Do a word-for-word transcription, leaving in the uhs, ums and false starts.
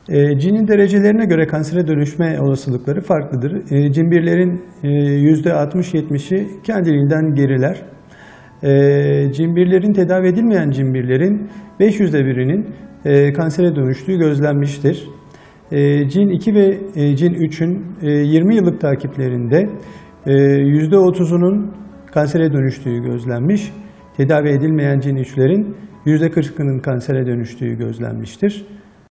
E, cinin derecelerine göre kansere dönüşme olasılıkları farklıdır. E, cin birlerin e, yüzde altmış yetmişi kendiliğinden geriler. E, cin birlerin tedavi edilmeyen cin birlerin beş yüzde birinin e, kansere dönüştüğü gözlenmiştir. E, cin iki ve e, cin üçün e, yirmi yıllık takiplerinde e, yüzde otuzunun kansere dönüştüğü gözlenmiş. Tedavi edilmeyen cin üçlerin yüzde kırkının kansere dönüştüğü gözlenmiştir.